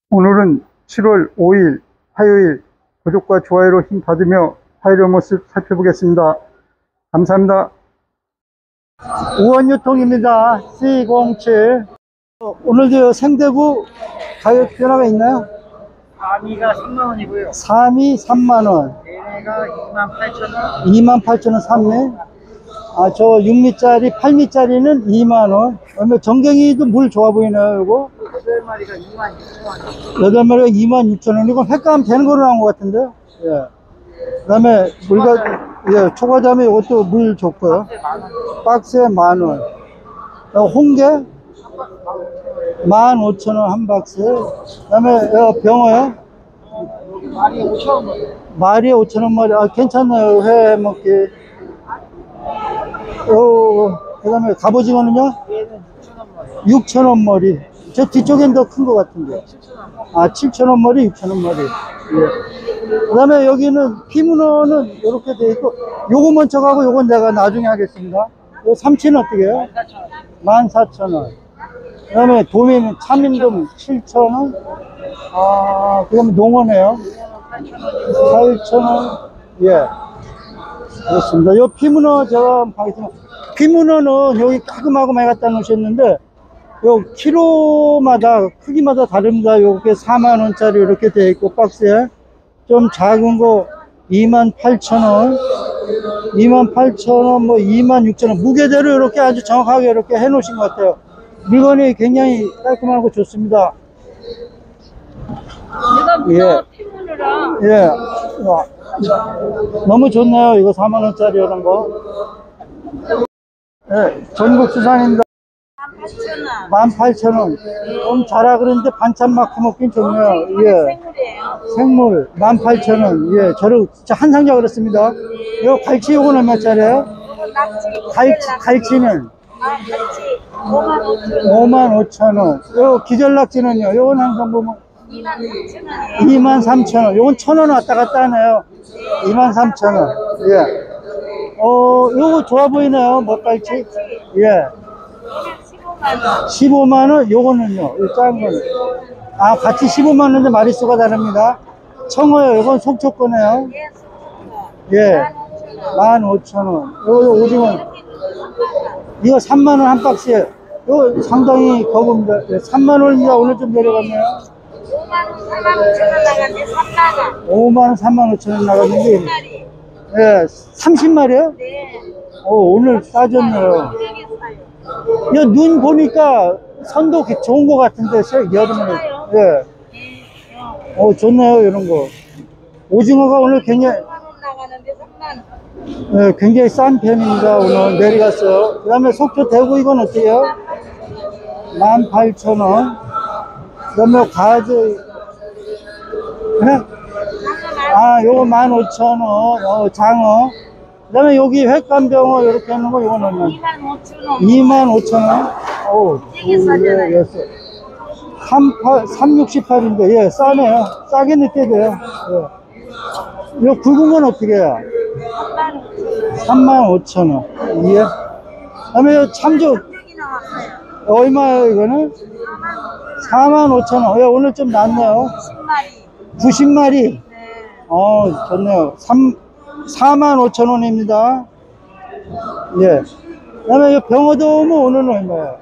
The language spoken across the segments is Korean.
오늘은 7월 5일 화요일 구독과 좋아요로 힘 받으며 화요일 모습 살펴보겠습니다. 감사합니다. 우원유통입니다. C07. 오늘도 생대구 가격 변화가 있나요? 3위가 3만원이고요. 3위 3만원. 얘네가 28,000원. 28,000원 3매. 저 6미짜리, 8미짜리는 2만원. 그러면 정갱이도 물 좋아 보이네요, 이거. 8마리가 26,000원. 8마리가 26,000원. 이건 횟감 되는 거로 나온 것 같은데요? 예. 그 다음에 예, 초과자매 이것도 물 좋고요. 박스에 만원. 홍게 15,000원 한 박스. 그 다음에 병어요? 마리에 5,000원. 마리에 5,000원 마리. 괜찮네요. 회 먹기. 그 다음에 갑오징어는요? 얘는 6,000원 머리. 6,000원 머리. 저 뒤쪽엔 더 큰 것 같은데. 7,000원. 7,000원 머리, 6,000원 머리. 예. 그 다음에 여기는 피문어는 이렇게 돼 있고, 요거 먼저 가고 요건 내가 나중에 하겠습니다. 요 삼치는 어떻게 해요? 14,000원. 그 다음에 도미는 참인돔 7,000원. 그 다음에 농어네요. 8,000원. 예. 그렇습니다. 요 피문어 제가 한번 가겠습니다. 피문어는 여기 깔끔하고 많이 갖다 놓으셨는데, 요 키로마다 크기마다 다릅니다. 요게 4만원짜리 이렇게 되어 있고 박스에 좀 작은 거 28,000원, 28,000원, 뭐 26,000원 무게대로 이렇게 아주 정확하게 이렇게 해 놓으신 것 같아요. 물건이 굉장히 깔끔하고 좋습니다. 내가 피문어랑 예. 너무 좋네요. 이거 4만원짜리 이런 거. 예, 전국 수산입니다. 18,000원. 좀 자라 그러는데 반찬 막 해먹긴 좋네요. 예. 생물 18,000원. 예, 저를 진짜 한 상자 그렇습니다. 요 갈치 요거는 얼마짜리예요? 갈치는 55,000원. 요 기절낙지는요? 요건 항상 보면 23,000원. 요건 1,000원 왔다 갔다 하네요. 23,000원. 예. 요거 좋아 보이네요. 먹갈치. 예. 15만원. 요거는요? 요 작은 거는. 같이 15만원인데 마리수가 다릅니다. 청어요. 요건 속초 거네요. 예. 15,000원. 요거 오징어. 이거 3만원 한 박스에. 요 상당히 거부입니다. 예, 3만원입니다. 오늘 좀 내려갔네요. 5만원 35,000원 나갔는데. 예. 30마리요? 네. 오늘 싸졌네요. 야, 눈 보니까 선도 좋은 것 같은데, 여름에. 예. 좋네요, 이런 거. 오징어가 오늘 굉장히, 예, 굉장히 싼 편입니다. 오늘 내려갔어요. 그 다음에 속초 대구 이건 어때요? 18,000원. 그 다음에 가지, 예? 요거 15,000원. 장어. 그 다음에 여기 횟감병어 이렇게 하는 거 이건 얼마? 25,000원. 예, 368인데, 예, 싸네요. 싸게 느껴져요. 예. 요 굵은 건 어떻게 해요? 35,000원. 예. 그 다음에 요 참조, 얼마예요, 이거는? 45,000원. 예, 오늘 좀 낫네요. 90마리. 좋네요. 45,000원입니다. 예. 그 다음에 이 병어돔은 오늘은 얼마예요?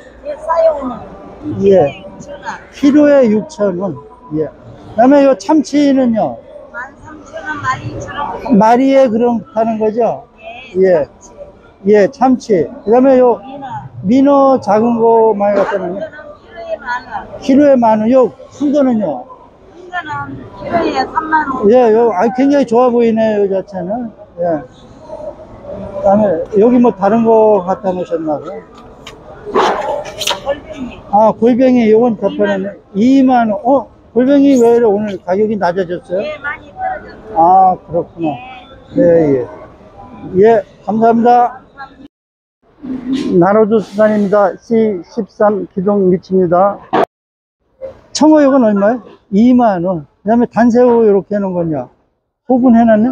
예. 키로에 6,000원. 예. 그 다음에 이 참치는요? 13,000원, 12,000원. 마리에 그렇다는 거죠? 예. 예, 참치. 그 다음에 요 민어 작은 거 많이 갖다는 거. 키로에 10,000원. 요 큰 거는요? 키로에 3만원. 예, 굉장히 좋아 보이네요, 요 자체는. 예. 그 다음에, 여기 뭐 다른 거 갖다 놓으셨나봐요. 골뱅이, 요건 더 편하네. 2만원. 골뱅이 왜 이래 오늘 가격이 낮아졌어요? 예, 많이 떨어졌어요. 그렇구나. 예, 예. 예, 감사합니다. 나로도 수산입니다. C13 기동 미치입니다. 청어 요건 얼마예요? 2만원. 그 다음에 단새우 이렇게 해놓은 건요. 소분해놨네?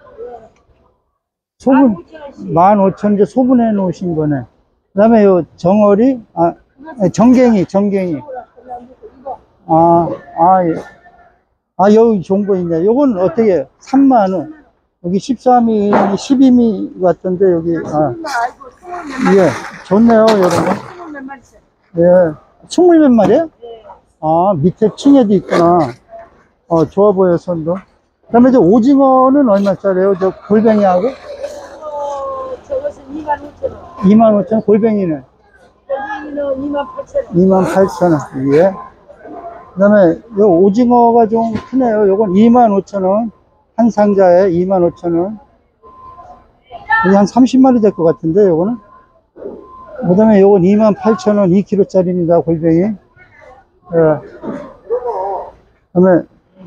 소분, 15,000원 이제 소분해 놓으신 거네. 그 다음에 요 정어리, 정갱이. 예. 여기 좋은 거 있네. 요건 어떻게, 3만원. 여기 13이, 12미 같던데, 여기, 예. 좋네요, 요런 거. 예. 20몇 마리야? 밑에 층에도 있구나. 좋아 보여, 손도. 그 다음에 저 오징어는 얼마짜리예요? 저 골뱅이하고? 저것은 25,000원. 25,000원, 골뱅이는? 골뱅이는 28,000원. 28,000원. 예. 그 다음에 요 오징어가 좀 크네요. 요건 25,000원. 한 상자에 25,000원. 여기 한 30마리 될 것 같은데, 요거는? 그 다음에 요건 28,000원, 2kg짜리입니다, 골뱅이. 예. 그 다음에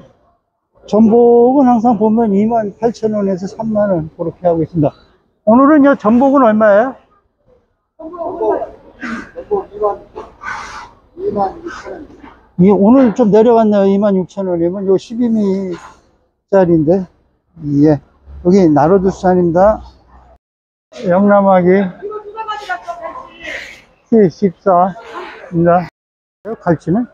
전복은 항상 보면 28,000원에서 3만원 그렇게 하고 있습니다. 오늘은 요 전복은 얼마예요? 오늘 좀 내려갔네요. 26,000원이면 요 12미짜리인데. 예. 여기 나로두산입니다. 영남아기 14입니다. 갈치는?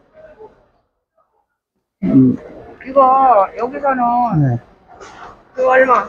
이거 여기서는 네. 그 얼마?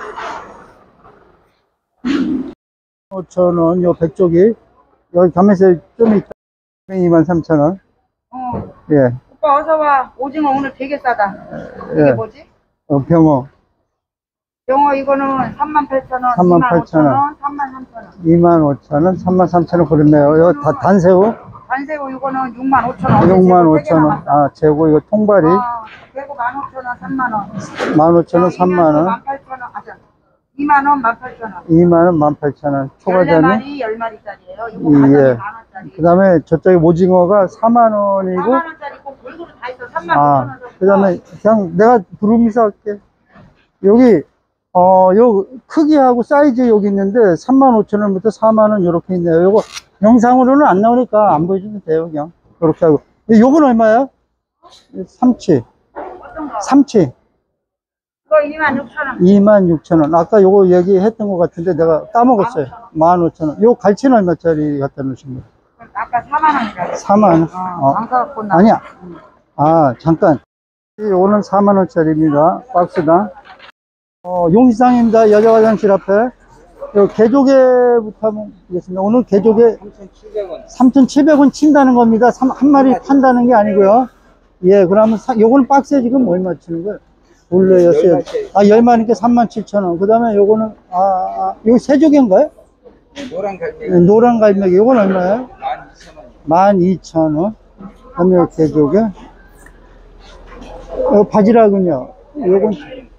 5,000원, 요 백조기. 여기 가면서 좀 있다. 23,000원. 예. 오빠 어서 와. 오징어 오늘 되게 싸다. 이게 예. 뭐지? 병어. 영어 이거는 38,000원, 38,000원. 33,000원. 25,000원, 33,000원 그렇네요. 이거 다 단새우. 단새우 이거는 65,000원. 65,000원. 재고 이거 통발이. 대구 15,000원, 3만원. 15,000원, 3만원. 18,000원. 2만원, 18,000원. 2만원, 18,000원. 초과자는? 14마리, 10마리짜리예요. 이거 가격이 예. 만원짜리. 그 다음에 저쪽에 오징어가 4만원이고. 4만원짜리 꼭 골고루 다 있어. 35,000원. 그 다음에 그냥 내가 부르면서 할게. 여기, 요 크기하고 사이즈 여기 있는데 35,000원부터 4만원 요렇게 있네요. 요거 영상으로는 안 나오니까 안 보여줘도 돼요. 그냥. 요렇게 하고. 요건 얼마야? 삼치. 어떤 거? 삼치. 이거 26,000원. 26,000원. 아까 요거 얘기했던 것 같은데 내가 까먹었어요. 15,000원. 요 갈치는 얼마짜리 갖다 놓으신 거예요? 아까 4만원이라고. 4만원. 안 사갖고 나. 아니야. 잠깐. 요거는 4만원짜리입니다. 박스당. 용시장입니다. 여자 화장실 앞에. 요 개조개부터 한번 보겠습니다. 오늘 개조개 3,700원 친다는 겁니다. 한 마리 판다는 게 아니고요. 예, 그러면 요거는 박스에 지금 얼마 치는 거예요? 원래였어요. 10마리니까 37,000원. 그 다음에 요거는, 요거 새조개인가요? 노란 갈매기. 네, 노란 갈매기. 요건 얼마예요? 12,000원. 그 다음에 요 개조개. 요 바지락은요? 요건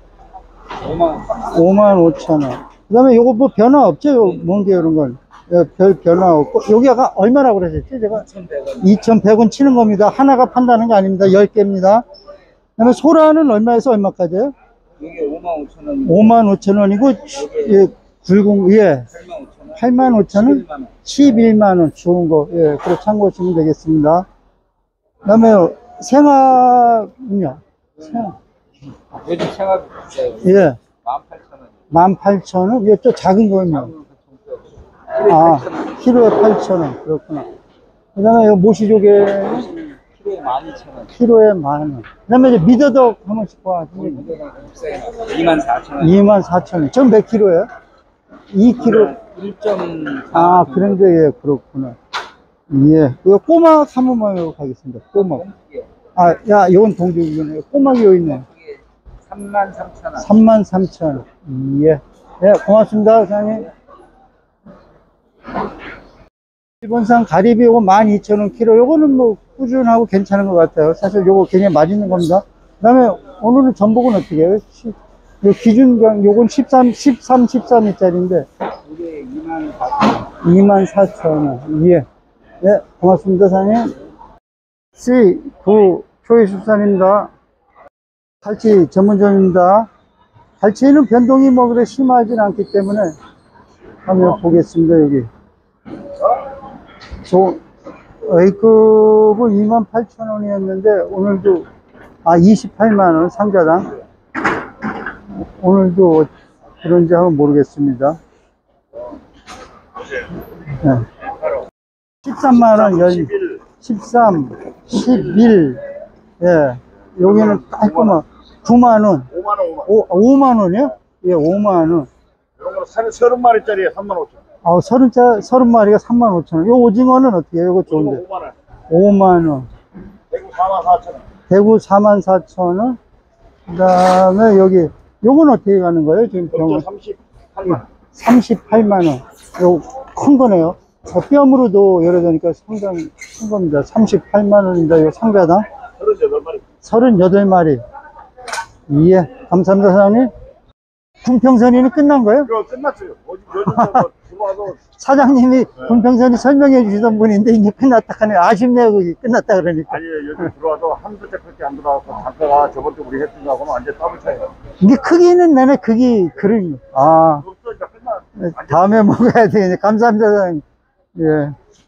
55,000원. 그 다음에 요거 뭐 변화 없죠? 요 멍게 이런 건. 예, 별 변화 없고. 여기가 얼마라고 그러셨지? 제가 2,100원 치는 겁니다. 하나가 판다는 게 아닙니다. 10개입니다. 그 다음에 소라는 얼마에서 얼마까지요? 이게 55,000원. 55,000원이고, 예, 굵은, 예. 85,000원? 11만원. 좋은 거. 예, 그렇게 참고하시면 되겠습니다. 그 다음에 생화는요? 요즘 생활 비싸요. 예. 18,000원. 18,000원? 이게 또 작은 거요. 키로에 8,000원. 그렇구나. 그 다음에 요 모시조개 키로에 12,000원. 키로에 10,000원. 그 다음에 이제 미더덕 한 번씩 봐. 24,000원. 24,000원. 전 몇 킬로예요? 2kg. 1.4. 그런데 예, 그렇구나. 예. 이거 꼬막 한 번만 해보고 가겠습니다. 꼬막. 야, 이건 동죽이네. 꼬막이 여기 있네. 33,000원. 33,000원. 예. 예, 고맙습니다, 사장님. 일본산 가리비 요거 12,000원 키로. 요거는 뭐 꾸준하고 괜찮은 것 같아요. 사실 요거 굉장히 맛있는 겁니다. 그 다음에 오늘은 전복은 어떻게 해요? 요 기준gang 요건 13,짜리인데. 이게 24,000원. 예. 예, 고맙습니다, 사장님. C9 초이수산입니다. 갈치 전문점입니다. 갈치는 변동이 뭐 그래 심하진 않기 때문에 한번 보겠습니다. 여기 A급은 28,000원이었는데 오늘도 28만원 상자당. 오늘도 그런지 한번 모르겠습니다. 네. 13만원 13, 11, 예. 여기는 깔끔한 9만 원. 5만 원, 5만 원. 5만 원이요? 예, 5만 원. 이런 거는 30마리짜리에 3만 5천 원. 아, 30마리가 3만 5천 원. 요 오징어는 어떻게 해요? 이거 좋은데. 5만 원. 5만 원. 대구 4만 4천 원. 대구 4만 4천 원. 그 다음에 여기, 요건 어떻게 가는 거예요? 지금 병원? 38만 원. 38만 원. 요 큰 거네요. 뼈무로도 열어보니까 상당히 큰 겁니다. 38만 원입니다. 요 상자당. 38마리. 38마리. 예, 감사합니다, 사장님. 군평선이는 끝난 거예요? 이거 끝났어요. 요즘 들어와서 사장님이 군평선이 설명해 주시던 분인데 이제 끝났다 하네. 아쉽네요, 거기 끝났다 그러니까. 아니 요즘 들어와서 한두 짝밖에 안 들어와서 단가가 저번 주 우리 했던 거하고는 완전 더블 차이에요. 이게 크기는 내내 크기 그런 없어 이제 끝나. 다음에 먹어야 되겠네. 감사합니다, 사장님. 예.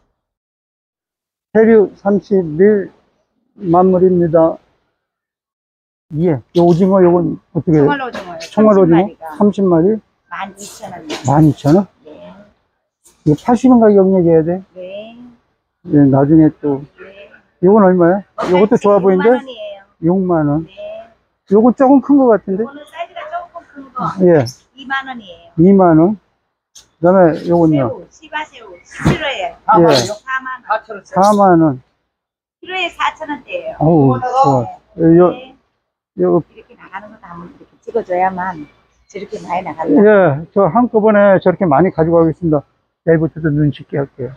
해류 31 만물입니다. 예. 요 오징어 요건 어떻게 해요? 총알 오징어요. 총알 오징어 30마리가 30마리 12,000원. 12,000원? 네. 이거 파시는 가격 얘기해야 돼? 네. 예, 나중에 또. 네. 요건 얼마야? 요것도 좋아 보이는데? 6만 원이에요. 6만원. 네. 요건 조금 큰 것 같은데? 이거는 사이즈가 조금 큰 거. 예. 2만 원이에요. 2만원. 그 다음에 요건요. 새우, 시바새우 10kg에 4만 원이요? 4만 원. 4천 원. 4만원. 키로에 4,000원대예요. 어우, 좋아. 네. 요, 이렇게 나가는 것도 한번 이렇게 찍어줘야만 저렇게 많이 나간다. 예, 저 한꺼번에 저렇게 많이 가져가겠습니다. 내일부터도 눈 씻게 할게요.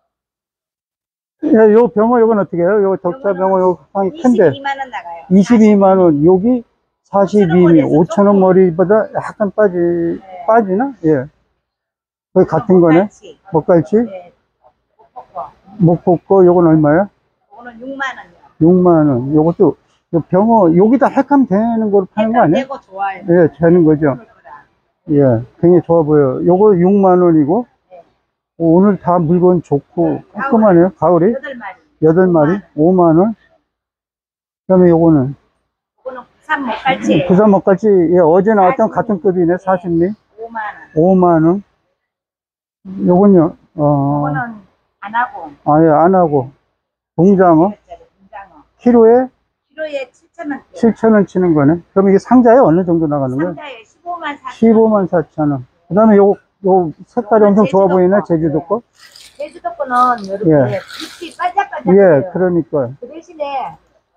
예, 요 병어 요건 어떻게 해요? 요 적자 병어 요 상이 큰데 22만 원 나가요. 22만원, 여기 42미, 5,000원 머리보다 약간 빠지나? 예. 거의 같은 거네. 목갈치. 먹갈치, 네. 목포거. 목볶고 요건 얼마야? 이거는 6만 원이요. 6만원. 요것도 요 병어 여기다 헬감 되는 거로 파는 거 아니에요? 되고 좋아요. 예, 되는 거죠. 예, 굉장히 좋아 보여요. 요거 6만원이고, 네. 오늘 다 물건 좋고, 깔끔하네요. 가을이 8마리. 8마리, 5만원. 그 다음에 요거는, 이거는 부산 목갈치예요. 부산 먹갈치, 예, 어제 나왔던 40미. 같은 급이네, 40미. 5만 원. 5만원. 요건요, 이거는 안 하고. 아예 안 하고, 동장어, 분장어. 키로에 키로에 7,000원. 7,000원 치는 거네. 그럼 이게 상자에 어느 정도 나가는 거예요? 상자에 15만 4천 15만 4천원. 그 다음에 요 색깔이 엄청 좋아 보이네, 제주도 거. 제주도 거는 이렇게 예. 빛이 반짝반짝해요. 예, 그러니까. 그 대신에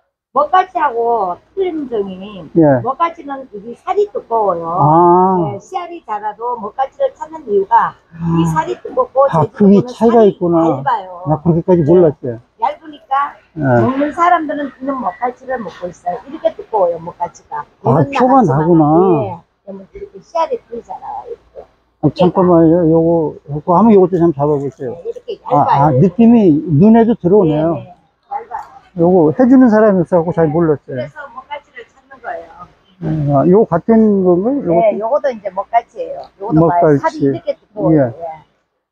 먹갈치하고 틀린 점이 예. 먹갈치는 이게 살이 두꺼워요. 아, 네, 씨알이 자라도 먹갈치를 찾는 이유가 이 살이 두껍고 아, 제주도 그게 거는 차이가 살이 있구나. 얇아요. 나 그렇게까지 몰랐어요. 얇으니까 예. 먹는 사람들은 있는 먹갈치를 먹고 있어요. 이렇게 두꺼워요, 먹갈치가. 아, 얘는 표가 나가지만, 나구나. 예. 그러면 이렇게 씨알이 풀리잖아요. 이렇게. 잠깐만요. 요거 한번 요것도 좀 잡아보세요. 네, 이렇게 얇아요. 아, 느낌이 눈에도 들어오네요. 네, 네. 얇아요. 요거 해주는 사람이 없어갖고 잘 몰랐어요. 그래서 먹갈치를 찾는 거예요. 아, 요거 같은 건가요? 네, 요것도 이제 먹갈치예요. 요것도 봐요. 먹갈치. 살이 이렇게 두꺼워요. 예. 예.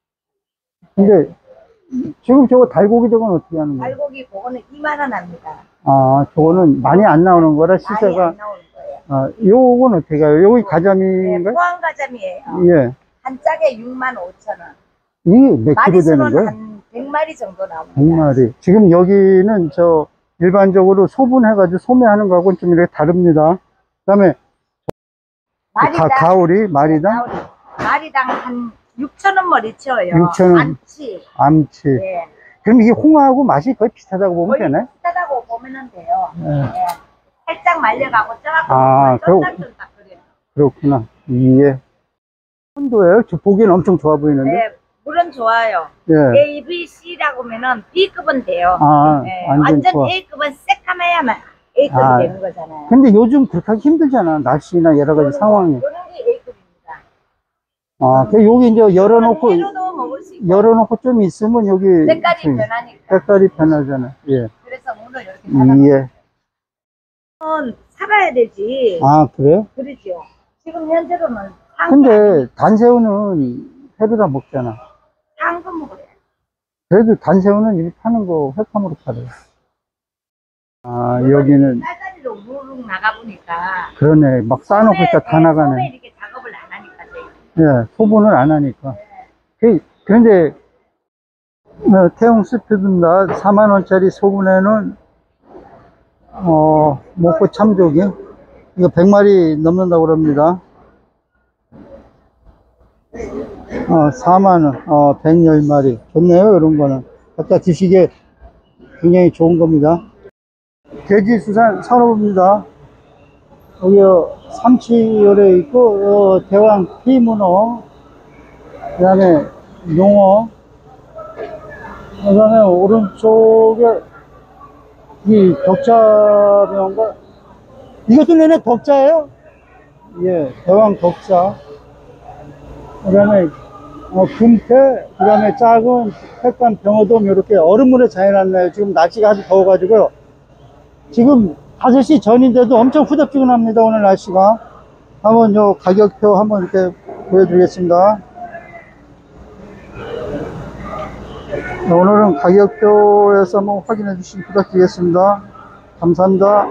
근데 지금 저거 달고기 저건 어떻게 하는 거예요? 달고기 그거는 2만 원 합니다. 아, 저거는 많이 안 나오는 거라 많이 시세가. 안 나오는 거예요. 아, 요건 어떻게 가요? 요기 네, 가자미인가요? 포항가자미예요. 예. 한 짝에 6만 5천 원. 이게 몇 킬로 되는 마리수는 거예요? 한 100마리 정도 나옵니다. 100마리. 지금 여기는 일반적으로 소분해가지고 소매하는 거하고는 좀 이렇게 다릅니다. 그 다음에 가오리, 마리당, 마리당 한 6천 원 머리 쳐요. 6,000원. 안치. 암치. 예. 그럼 이게 홍어하고 맛이 거의 비슷하다고 보면 거의 되나요? 비슷하다고 보면 돼요. 예. 예. 살짝 말려가고 쪄갖고 아, 쫀득쫀득 그래요. 그렇구나. 예. 온도예요? 저 보기엔 엄청 좋아 보이는데. 네, 물은 좋아요. 예. A, B, C라고 하면은 B급은 돼요. 아, 네, 완전 완전 좋아. A급은 새까매야만 A급이 아, 되는 거잖아요. 근데 요즘 그렇게 하기 힘들잖아. 날씨나 여러 가지 상황이. 이런 게 A급입니다. 아, 그 여기 이제 열어놓고, 회로도 먹을 수 있고 열어놓고 좀 있으면 여기. 색깔이 좀 변하니까. 색깔이 변하잖아. 예. 그래서 문을 이렇게 닫아놓으면 예. 살아야 되지. 아, 그래요? 그러죠. 지금 현재로는 근데 단새우는 회로다 먹잖아. 상도 먹어요. 그래도 단새우는 이렇게 파는 거 회감으로 팔아요. 아, 여기는 쌀다리로 우르르 나가보니까 그러네. 막 쌓아놓고 있다 다 처음에 나가네. 이렇게 작업을 안 하니까 저희가. 예, 소분을 안 하니까. 그런데 태용 스피드나 4만원짜리 소분에는 먹고 참조기. 이거 100마리 넘는다고 그럽니다. 4만원, 110마리. 좋네요, 이런 거는. 갖다 드시기에 굉장히 좋은 겁니다. 돼지수산 산업입니다. 여기 삼치열에 있고, 대왕 피문어, 그 다음에 농어, 그 다음에 오른쪽에 이 덕자병과, 이것도 내내 덕자예요? 예, 대왕 덕자. 그 다음에 금태, 그 다음에 작은 색감 병어돔 이렇게 얼음물에 잘 해놨네요. 지금 날씨가 아주 더워가지고요. 지금 5시 전인데도 엄청 후덥지근합니다. 오늘 날씨가. 한번 요 가격표 한번 이렇게 보여드리겠습니다. 오늘은 가격표에서 한번 확인해 주시기 부탁드리겠습니다. 감사합니다.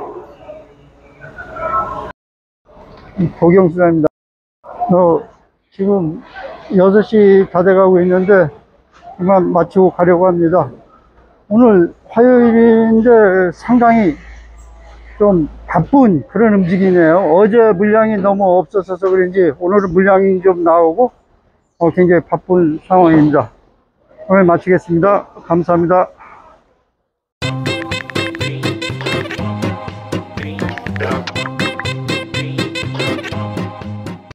도경수사입니다. 지금 6시 다 돼가고 있는데 그만 마치고 가려고 합니다. 오늘 화요일인데 상당히 좀 바쁜 그런 움직이네요. 어제 물량이 너무 없어서 그런지 오늘은 물량이 좀 나오고 굉장히 바쁜 상황입니다. 오늘 마치겠습니다. 감사합니다.